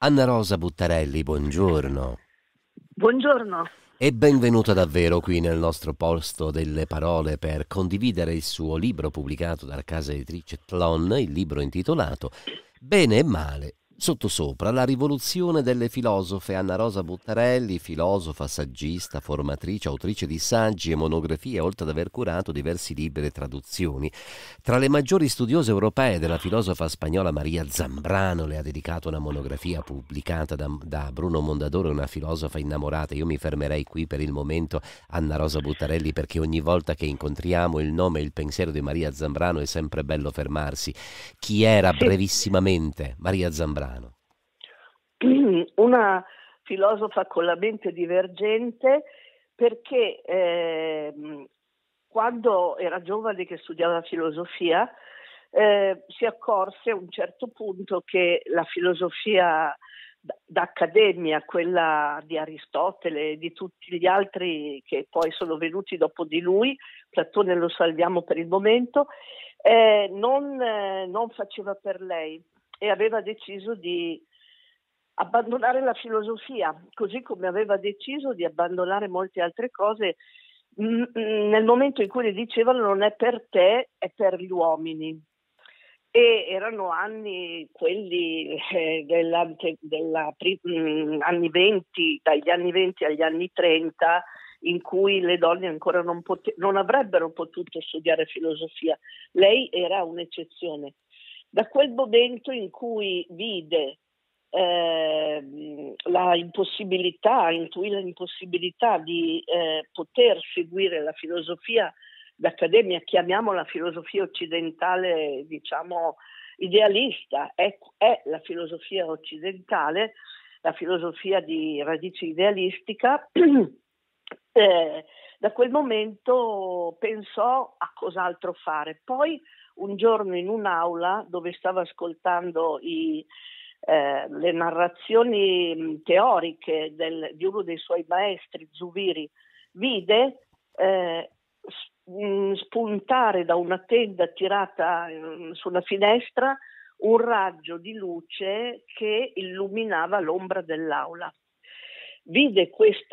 Anna Rosa Buttarelli, buongiorno Buongiorno. e benvenuta davvero qui nel nostro posto delle parole per condividere il suo libro pubblicato dalla casa editrice Tlon, il libro intitolato Bene e male, sottosopra, la rivoluzione delle filosofe. Anna Rosa Buttarelli, filosofa, saggista, formatrice, autrice di saggi e monografie, oltre ad aver curato diversi libri e traduzioni. Tra le maggiori studiose europee della filosofa spagnola Maria Zambrano le ha dedicato una monografia pubblicata da Bruno Mondadori, una filosofa innamorata. Io mi fermerei qui per il momento, Anna Rosa Buttarelli, perché ogni volta che incontriamo il nome e il pensiero di Maria Zambrano è sempre bello fermarsi. Chi era Sì, brevissimamente Maria Zambrano? una filosofa con la mente divergente perché quando era giovane che studiava filosofia si accorse a un certo punto che la filosofia d'accademia, quella di Aristotele e di tutti gli altri che poi sono venuti dopo di lui, Platone lo salviamo per il momento, non faceva per lei e aveva deciso di abbandonare la filosofia, così come aveva deciso di abbandonare molte altre cose nel momento in cui le dicevano non è per te, è per gli uomini. E erano anni quelli anni 20, dagli anni 20 agli anni 30, in cui le donne ancora non avrebbero potuto studiare filosofia. Lei era un'eccezione. Da quel momento in cui vide intuì l'impossibilità di poter seguire la filosofia d'accademia, chiamiamola filosofia occidentale, diciamo idealista, è la filosofia occidentale, la filosofia di radice idealistica. Da quel momento pensò a cos'altro fare. Poi un giorno in un'aula dove stava ascoltando le narrazioni teoriche di uno dei suoi maestri, Zubiri, vide spuntare da una tenda tirata su una finestra un raggio di luce che illuminava l'ombra dell'aula. Vide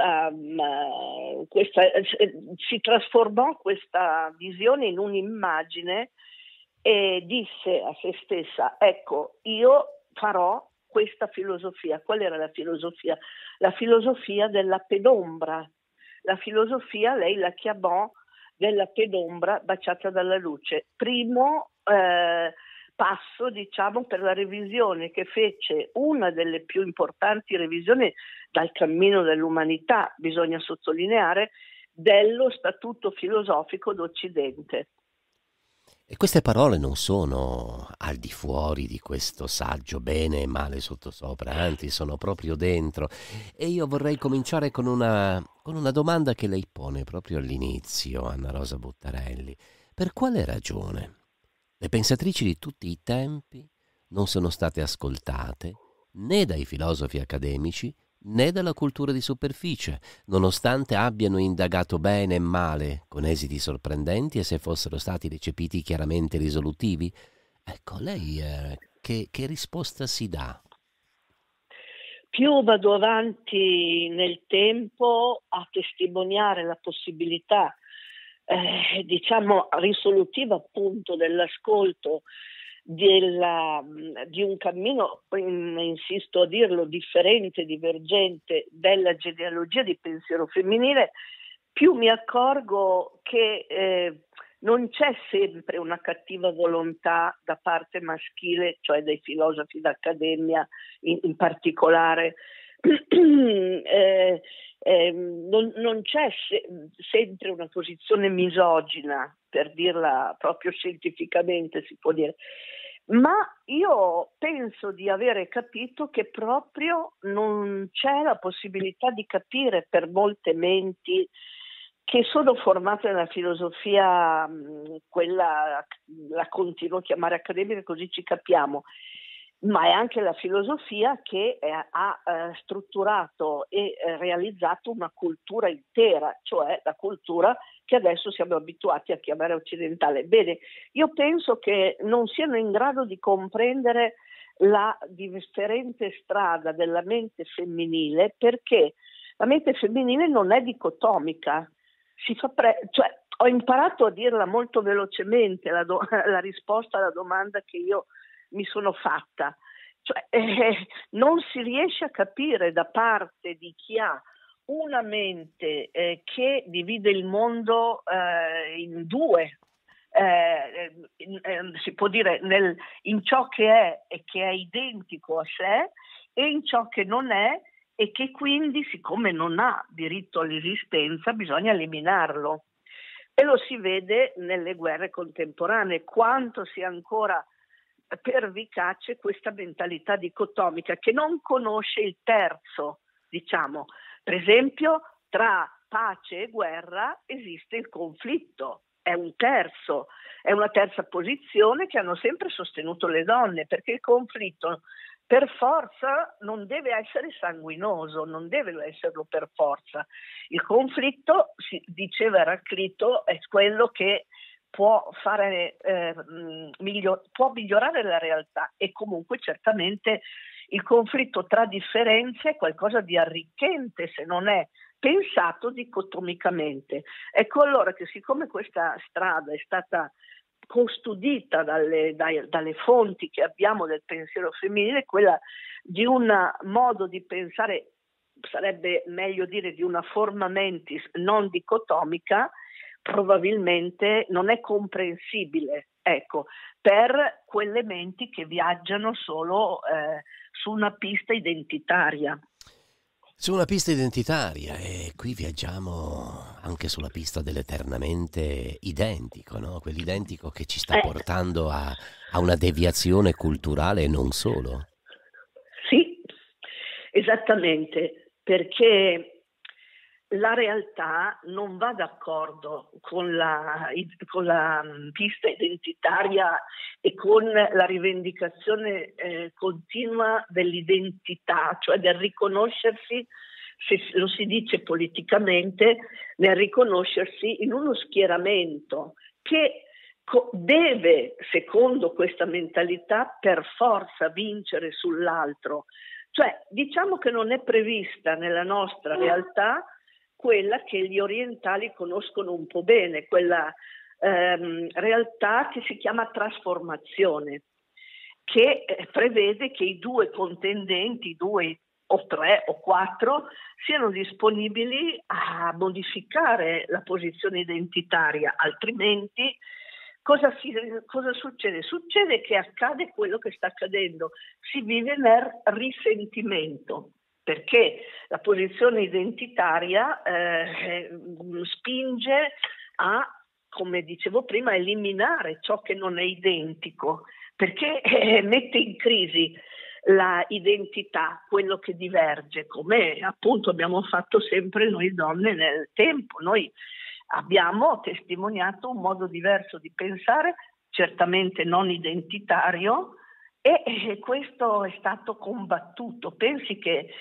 si trasformò questa visione in un'immagine e disse a se stessa: ecco, io farò questa filosofia. Qual era la filosofia? La filosofia della penombra. La filosofia, lei la chiamò della penombra baciata dalla luce. Primo passo, diciamo, per la revisione che fece, una delle più importanti revisioni dal cammino dell'umanità, bisogna sottolineare, dello statuto filosofico d'Occidente. E queste parole non sono al di fuori di questo saggio bene e male sottosopra, anzi sono proprio dentro. E io vorrei cominciare con una domanda che lei pone proprio all'inizio, Anna Rosa Buttarelli. Per quale ragione le pensatrici di tutti i tempi non sono state ascoltate né dai filosofi accademici né dalla cultura di superficie, nonostante abbiano indagato bene e male, con esiti sorprendenti e se fossero stati recepiti chiaramente risolutivi? Ecco, lei che risposta si dà? Più vado avanti nel tempo a testimoniare la possibilità, diciamo, risolutiva appunto dell'ascolto di un cammino, insisto a dirlo, differente, divergente della genealogia di pensiero femminile, più mi accorgo che non c'è sempre una cattiva volontà da parte maschile, cioè dei filosofi d'accademia in particolare. Non c'è sempre una posizione misogina, per dirla proprio scientificamente, si può dire. Ma io penso di avere capito che proprio non c'è la possibilità di capire per molte menti che sono formate nella filosofia, quella la continuo a chiamare accademica, così ci capiamo, ma è anche la filosofia che ha strutturato e realizzato una cultura intera, cioè la cultura che adesso siamo abituati a chiamare occidentale. Bene, io penso che non siano in grado di comprendere la differente strada della mente femminile, perché la mente femminile non è dicotomica. Cioè, ho imparato a dirla molto velocemente la risposta alla domanda che io mi sono fatta. Cioè, non si riesce a capire da parte di chi ha una mente che divide il mondo in due, si può dire in ciò che è e che è identico a sé e in ciò che non è e che quindi, siccome non ha diritto all'esistenza, bisogna eliminarlo. E lo si vede nelle guerre contemporanee, quanto sia ancora pervicace questa mentalità dicotomica che non conosce il terzo, diciamo. Per esempio, tra pace e guerra esiste il conflitto, è una terza posizione che hanno sempre sostenuto le donne, perché il conflitto per forza non deve essere sanguinoso, non deve esserlo per forza. Il conflitto, diceva Eraclito, è quello che può migliorare la realtà, e comunque certamente il conflitto tra differenze è qualcosa di arricchente se non è pensato dicotomicamente. Ecco allora che, siccome questa strada è stata custodita dalle fonti che abbiamo del pensiero femminile, quella di un modo di pensare, sarebbe meglio dire di una forma mentis non dicotomica, probabilmente non è comprensibile, ecco, per quelle menti che viaggiano solo su una pista identitaria. Su una pista identitaria, e qui viaggiamo anche sulla pista dell'eternamente identico, no? Quell'identico che ci sta portando a una deviazione culturale e non solo. Sì, esattamente, perché la realtà non va d'accordo con la pista identitaria e con la rivendicazione continua dell'identità, cioè del riconoscersi, se lo si dice politicamente, nel riconoscersi in uno schieramento che deve, secondo questa mentalità, per forza vincere sull'altro. Cioè, diciamo che non è prevista nella nostra realtà quella che gli orientali conoscono un po' bene, quella realtà che si chiama trasformazione, che prevede che i due contendenti, 2 o 3 o 4, siano disponibili a modificare la posizione identitaria, altrimenti cosa succede? Succede che accade quello che sta accadendo, si vive nel risentimento, perché la posizione identitaria spinge a, come dicevo prima, eliminare ciò che non è identico, perché mette in crisi la identità, quello che diverge, come appunto abbiamo fatto sempre noi donne nel tempo. Noi abbiamo testimoniato un modo diverso di pensare, certamente non identitario, e questo è stato combattuto. Pensi che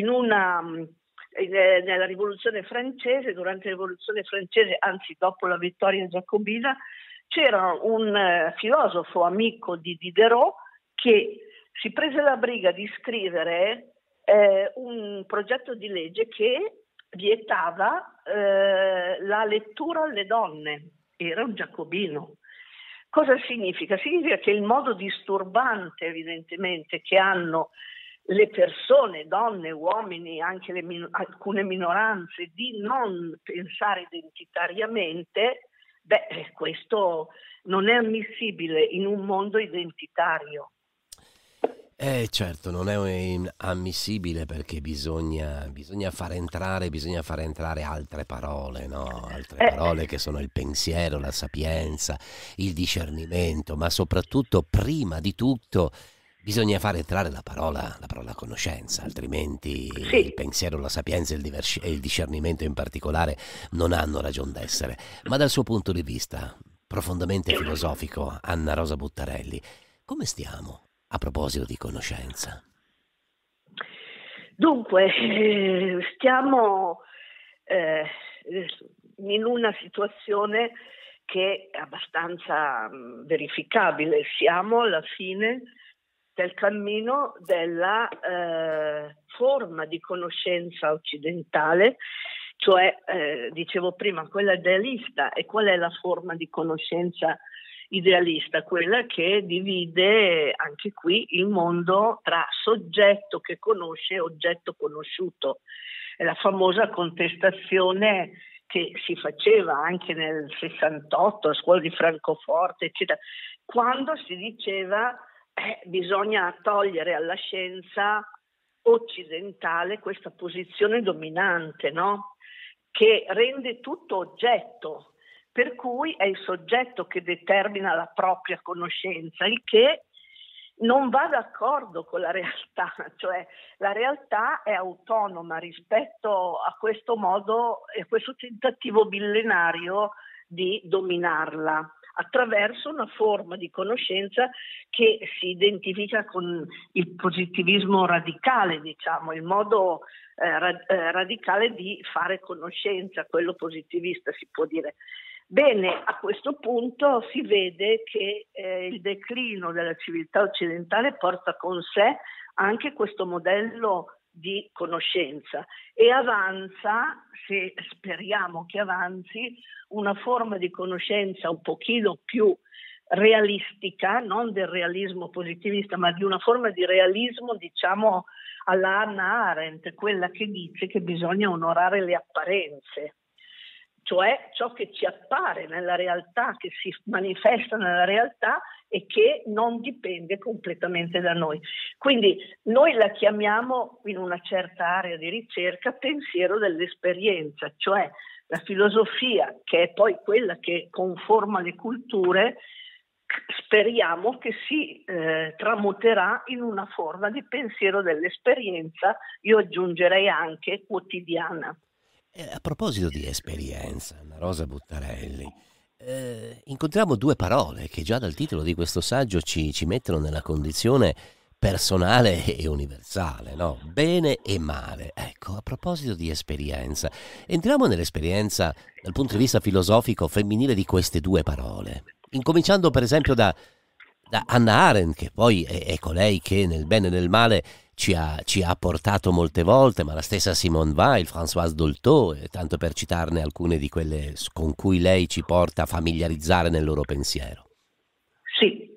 nella rivoluzione francese, durante la rivoluzione francese, anzi dopo la vittoria giacobina, c'era un filosofo amico di Diderot che si prese la briga di scrivere un progetto di legge che vietava la lettura alle donne. Era un giacobino. Cosa significa? Significa che il modo disturbante, evidentemente, che hanno le persone, donne, uomini, anche alcune minoranze, di non pensare identitariamente, questo non è ammissibile in un mondo identitario. Certo, non è ammissibile, perché bisogna far entrare altre parole, no? Altre parole che sono il pensiero, la sapienza, il discernimento, ma soprattutto, prima di tutto, bisogna far entrare la parola conoscenza, altrimenti Sì. Il pensiero, la sapienza e il discernimento in particolare non hanno ragion d'essere. Ma dal suo punto di vista profondamente filosofico, Anna Rosa Buttarelli, come stiamo a proposito di conoscenza? Dunque, stiamo in una situazione che è abbastanza verificabile. Siamo alla fine del cammino della forma di conoscenza occidentale, cioè, dicevo prima, quella idealista. E qual è la forma di conoscenza idealista? Quella che divide anche qui il mondo tra soggetto che conosce e oggetto conosciuto. È la famosa contestazione che si faceva anche nel 68 a scuola di Francoforte, eccetera, quando si diceva bisogna togliere alla scienza occidentale questa posizione dominante, no? Che rende tutto oggetto, per cui è il soggetto che determina la propria conoscenza, il che non va d'accordo con la realtà, cioè la realtà è autonoma rispetto a questo modo e questo tentativo millenario di dominarla attraverso una forma di conoscenza che si identifica con il positivismo radicale, diciamo, il modo radicale di fare conoscenza, quello positivista si può dire. Bene, a questo punto si vede che il declino della civiltà occidentale porta con sé anche questo modello di conoscenza e avanza, se speriamo che avanzi, una forma di conoscenza un pochino più realistica, non del realismo positivista, ma di una forma di realismo, diciamo, alla Hannah Arendt, quella che dice che bisogna onorare le apparenze, cioè ciò che ci appare nella realtà, che si manifesta nella realtà e che non dipende completamente da noi. Quindi noi la chiamiamo, in una certa area di ricerca, pensiero dell'esperienza, cioè la filosofia, che è poi quella che conforma le culture, speriamo che si tramuterà in una forma di pensiero dell'esperienza, io aggiungerei anche quotidiana. A proposito di esperienza, Anna Rosa Buttarelli, incontriamo due parole che già dal titolo di questo saggio ci mettono nella condizione personale e universale, no? Bene e male. Ecco, a proposito di esperienza, entriamo nell'esperienza dal punto di vista filosofico femminile di queste due parole, incominciando per esempio da Hannah Arendt, che poi è colei che nel bene e nel male ci ha portato molte volte, ma la stessa Simone Weil, Françoise Dolto, tanto per citarne alcune di quelle con cui lei ci porta a familiarizzare nel loro pensiero. Sì,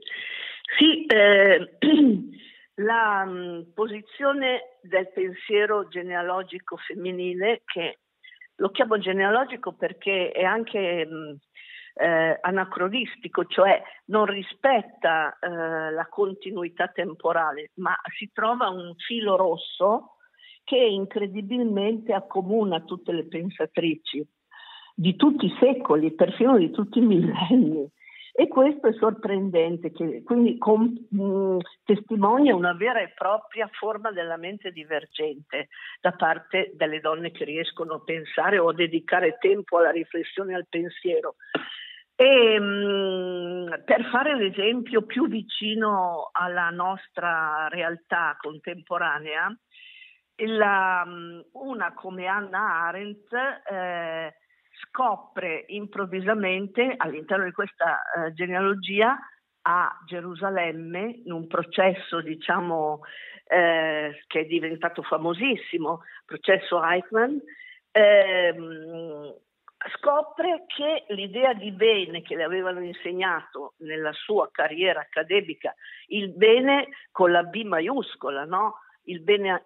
la posizione del pensiero genealogico femminile, che lo chiamo genealogico perché è anche anacronistico, cioè non rispetta la continuità temporale, ma si trova un filo rosso che incredibilmente accomuna tutte le pensatrici di tutti i secoli, perfino di tutti i millenni. E questo è sorprendente, che quindi testimonia una vera e propria forma della mente divergente da parte delle donne che riescono a pensare o a dedicare tempo alla riflessione e al pensiero. E per fare l'esempio più vicino alla nostra realtà contemporanea, una come Hannah Arendt scopre improvvisamente all'interno di questa genealogia a Gerusalemme, in un processo diciamo che è diventato famosissimo, processo Eichmann, scopre che l'idea di bene che le avevano insegnato nella sua carriera accademica, il bene con la B maiuscola, no? Il bene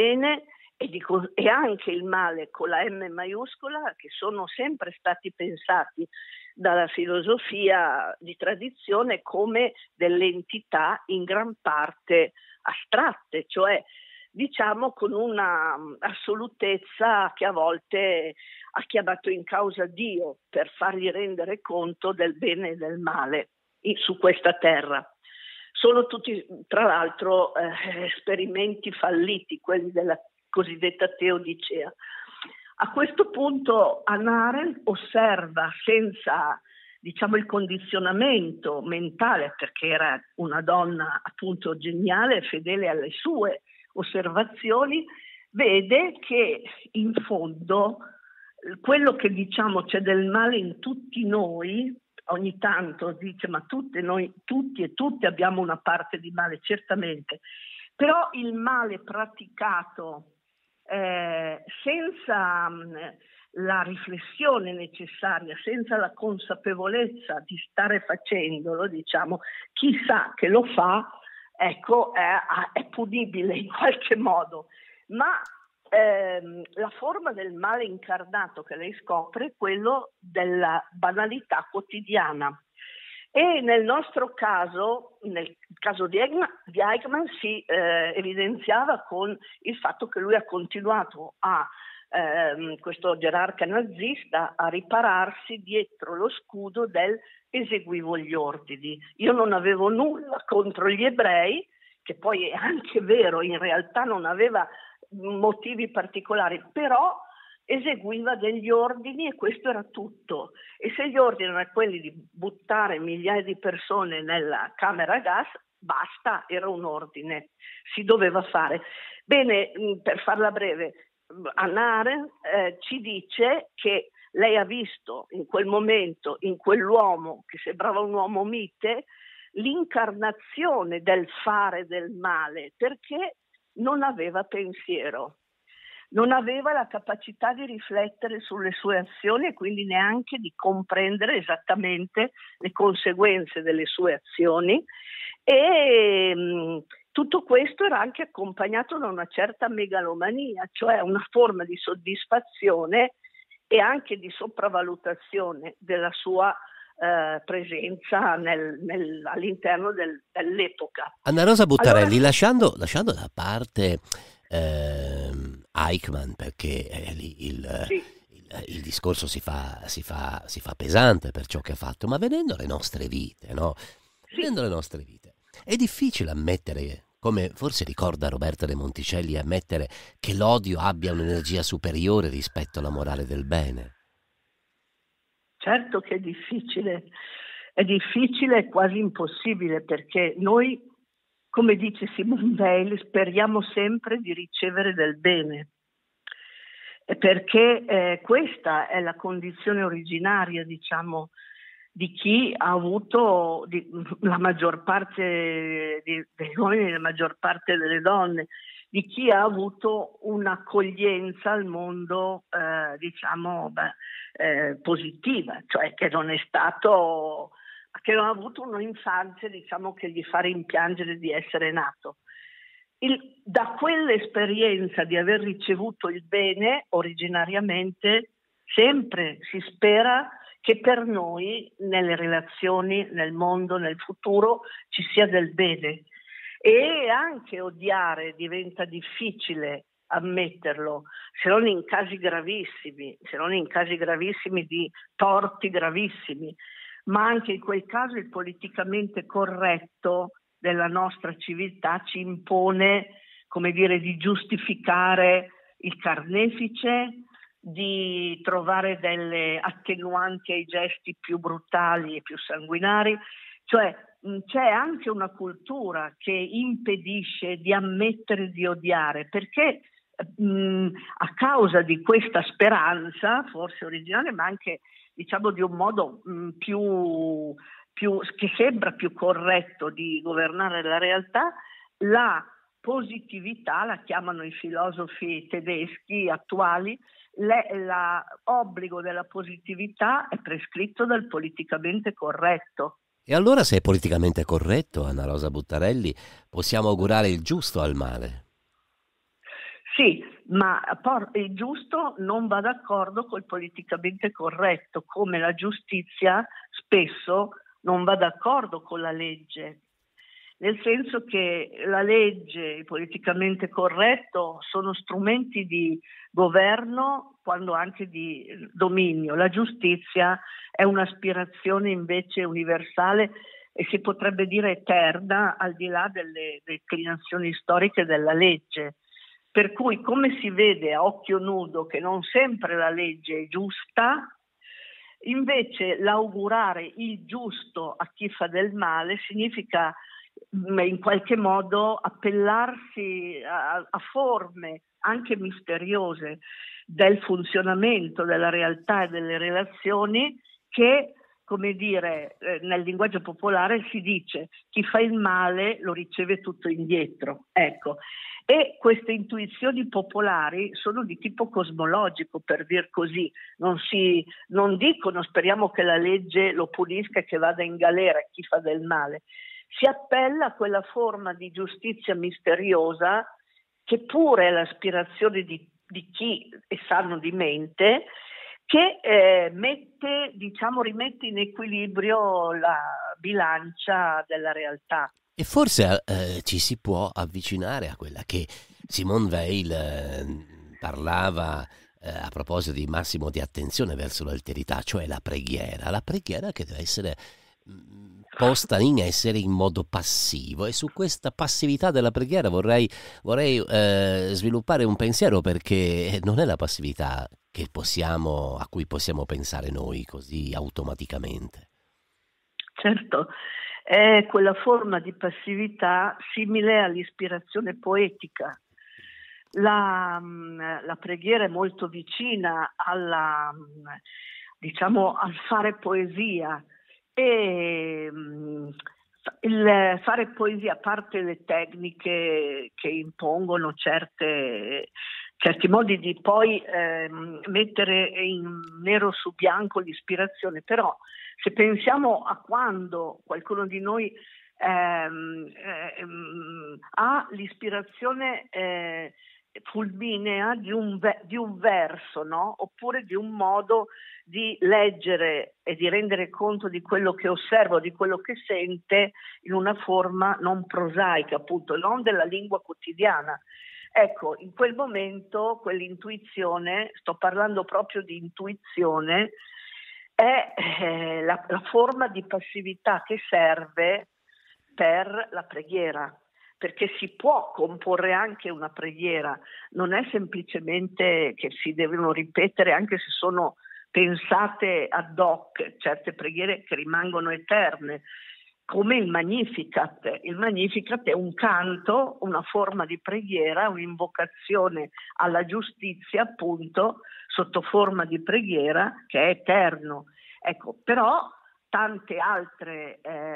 e anche il male con la M maiuscola, che sono sempre stati pensati dalla filosofia di tradizione come delle entità in gran parte astratte, cioè diciamo con una assolutezza che a volte ha chiamato in causa Dio per fargli rendere conto del bene e del male su questa terra. Sono tutti, tra l'altro, esperimenti falliti, quelli della cosiddetta teodicea. A questo punto Hannah Arendt osserva senza, diciamo, il condizionamento mentale, perché era una donna appunto geniale, fedele alle sue osservazioni, vede che in fondo quello che diciamo c'è del male in tutti noi ogni tanto dice ma noi tutti e tutte abbiamo una parte di male, certamente, però il male praticato senza la riflessione necessaria, senza la consapevolezza di stare facendolo, diciamo, chi sa che lo fa, ecco, è punibile in qualche modo, ma la forma del male incarnato che lei scopre è quello della banalità quotidiana. E nel nostro caso, nel caso di Eichmann, si evidenziava con il fatto che lui ha continuato questo gerarca nazista, a ripararsi dietro lo scudo del eseguivo gli ordini. Io non avevo nulla contro gli ebrei, che poi è anche vero, in realtà non aveva motivi particolari, però eseguiva degli ordini e questo era tutto. E se gli ordini erano quelli di buttare migliaia di persone nella camera a gas, basta, era un ordine, si doveva fare. Bene, per farla breve, Hannah Arendt ci dice che lei ha visto in quel momento, in quell'uomo che sembrava un uomo mite, l'incarnazione del fare del male, perché non aveva pensiero, non aveva la capacità di riflettere sulle sue azioni e quindi neanche di comprendere esattamente le conseguenze delle sue azioni, e tutto questo era anche accompagnato da una certa megalomania, cioè una forma di soddisfazione e anche di sopravvalutazione della sua presenza all'interno dell'epoca. Anna Rosa Buttarelli, Allora, lasciando da parte Eichmann, perché lì sì, il discorso si fa pesante per ciò che ha fatto, ma venendo alle nostre vite, no? sì. Venendo alle nostre vite, è difficile ammettere, come forse ricorda Roberta De Monticelli, ammettere che l'odio abbia un'energia superiore rispetto alla morale del bene. Certo che è difficile e quasi impossibile, perché noi, come dice Simone Weil, speriamo sempre di ricevere del bene, e perché questa è la condizione originaria, diciamo, di chi ha avuto la maggior parte degli uomini e la maggior parte delle donne, di chi ha avuto un'accoglienza al mondo, diciamo, positiva, cioè che non ha avuto un'infanzia, diciamo, che gli fa rimpiangere di essere nato. Da quell'esperienza di aver ricevuto il bene, originariamente, sempre si spera che per noi, nelle relazioni, nel mondo, nel futuro, ci sia del bene. E anche odiare diventa difficile ammetterlo, se non in casi gravissimi, di torti gravissimi, ma anche in quel caso il politicamente corretto della nostra civiltà ci impone, come dire, di giustificare il carnefice, di trovare delle attenuanti ai gesti più brutali e più sanguinari, cioè c'è anche una cultura che impedisce di ammettere di odiare, perché a causa di questa speranza, forse originale, ma anche, diciamo, di un modo più che sembra più corretto di governare la realtà, la positività, la chiamano i filosofi tedeschi attuali, l'obbligo della positività è prescritto dal politicamente corretto. E allora, se è politicamente corretto, Anna Rosa Buttarelli, possiamo augurare il giusto al male. Sì, ma il giusto non va d'accordo col politicamente corretto, come la giustizia spesso non va d'accordo con la legge, nel senso che la legge, il politicamente corretto sono strumenti di governo, quando anche di dominio. La giustizia è un'aspirazione invece universale e si potrebbe dire eterna, al di là delle declinazioni storiche della legge. Per cui, come si vede a occhio nudo che non sempre la legge è giusta, invece l'augurare il giusto a chi fa del male significa in qualche modo appellarsi a forme anche misteriose del funzionamento della realtà e delle relazioni che come dire, nel linguaggio popolare si dice chi fa il male lo riceve tutto indietro, ecco. E queste intuizioni popolari sono di tipo cosmologico, per dir così, non dicono speriamo che la legge lo punisca e che vada in galera chi fa del male, si appella a quella forma di giustizia misteriosa che pure è l'aspirazione di chi è sano di mente, che rimette in equilibrio la bilancia della realtà. E forse ci si può avvicinare a quella che Simone Weil parlava a proposito di massimo di attenzione verso l'alterità, cioè la preghiera che deve essere posta in essere in modo passivo, e su questa passività della preghiera vorrei sviluppare un pensiero, perché non è la passività a cui possiamo pensare noi così automaticamente. Certo, è quella forma di passività simile all'ispirazione poetica. La preghiera è molto vicina al fare poesia, e il fare poesia, a parte le tecniche che impongono certi modi di poi mettere in nero su bianco l'ispirazione, però se pensiamo a quando qualcuno di noi ha l'ispirazione fulminea di un verso, no? Oppure di un modo di leggere e di rendere conto di quello che osserva, di quello che sente, in una forma non prosaica, appunto, non della lingua quotidiana. Ecco, in quel momento quell'intuizione, sto parlando proprio di intuizione, è la forma di passività che serve per la preghiera, perché si può comporre anche una preghiera, non è semplicemente che si devono ripetere, anche se sono pensate ad hoc, certe preghiere che rimangono eterne, come il Magnificat. Il Magnificat è un canto, una forma di preghiera, un'invocazione alla giustizia, appunto, sotto forma di preghiera, che è eterno. Ecco, però tante altre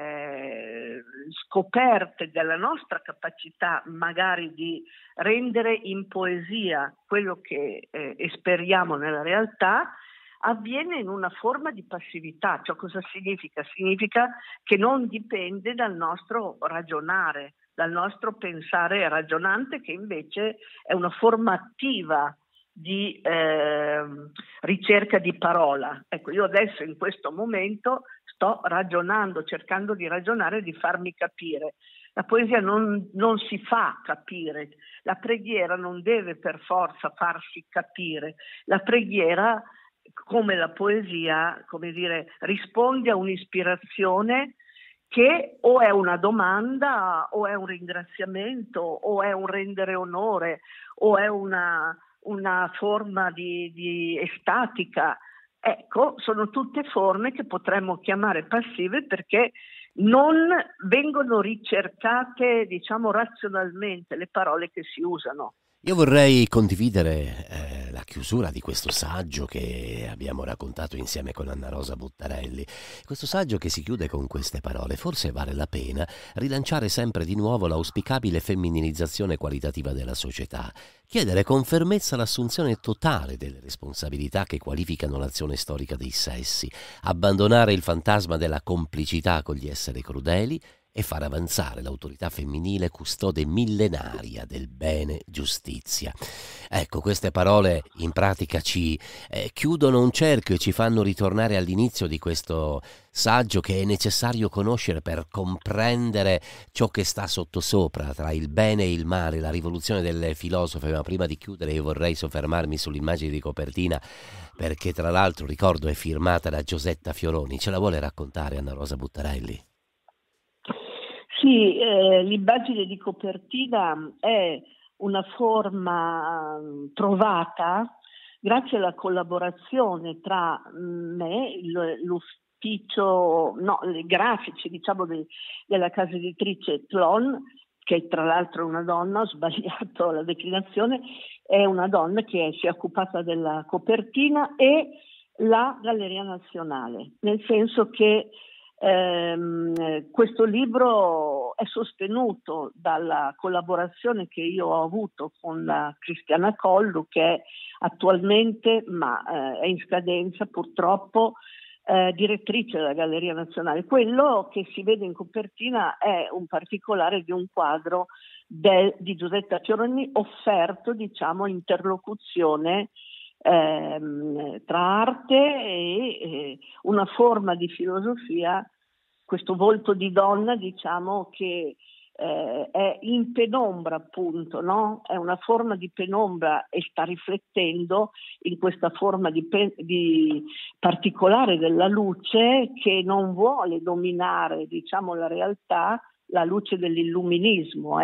scoperte della nostra capacità magari di rendere in poesia quello che esperiamo nella realtà avviene in una forma di passività. Cioè, cosa significa? Significa che non dipende dal nostro ragionare, dal nostro pensare ragionante, che invece è una forma attiva di ricerca di parola. Ecco, io adesso in questo momento sto ragionando, cercando di ragionare e di farmi capire. La poesia non si fa capire, la preghiera non deve per forza farsi capire. La preghiera, come la poesia, come dire, risponde a un'ispirazione che o è una domanda, o è un ringraziamento, o è un rendere onore, o è una forma di estatica. Ecco, sono tutte forme che potremmo chiamare passive, perché non vengono ricercate, diciamo, razionalmente le parole che si usano. Io vorrei condividere la chiusura di questo saggio che abbiamo raccontato insieme con Anna Rosa Buttarelli. Questo saggio che si chiude con queste parole: forse vale la pena rilanciare sempre di nuovo l'auspicabile femminilizzazione qualitativa della società, chiedere con fermezza l'assunzione totale delle responsabilità che qualificano l'azione storica dei sessi, abbandonare il fantasma della complicità con gli esseri crudeli e far avanzare l'autorità femminile custode millenaria del bene giustizia. Ecco, queste parole in pratica ci chiudono un cerchio e ci fanno ritornare all'inizio di questo saggio, che è necessario conoscere per comprendere ciò che sta sottosopra tra il bene e il male, la rivoluzione delle filosofe. Ma prima di chiudere io vorrei soffermarmi sull'immagine di copertina, perché tra l'altro, ricordo, è firmata da Giosetta Fioroni. Ce la vuole raccontare Anna Rosa Buttarelli? Sì, l'immagine di copertina è una forma trovata grazie alla collaborazione tra me, l'ufficio, i grafici, diciamo, della casa editrice Tlon, che tra l'altro è una donna, ho sbagliato la declinazione, è una donna che si è occupata della copertina, e la Galleria Nazionale, nel senso che questo libro è sostenuto dalla collaborazione che io ho avuto con la Cristiana Collu, che è attualmente, ma è in scadenza purtroppo, direttrice della Galleria Nazionale. Quello che si vede in copertina è un particolare di un quadro di Giuseppe Fioroni, offerto, diciamo, interlocuzione tra arte e una forma di filosofia, questo volto di donna, diciamo, che è in penombra, appunto, no? È una forma di penombra e sta riflettendo in questa forma di particolare della luce che non vuole dominare, diciamo, la realtà, la luce dell'illuminismo,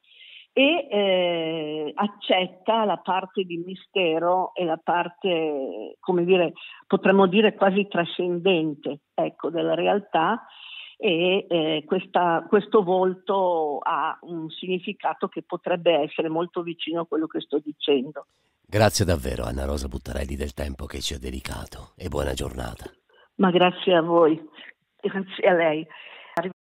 e accetta la parte di mistero e la parte, come dire, potremmo dire quasi trascendente, ecco, della realtà, e questo volto ha un significato che potrebbe essere molto vicino a quello che sto dicendo. Grazie davvero, Anna Rosa Buttarelli, del tempo che ci ha dedicato, e buona giornata. Ma grazie a voi, grazie a lei.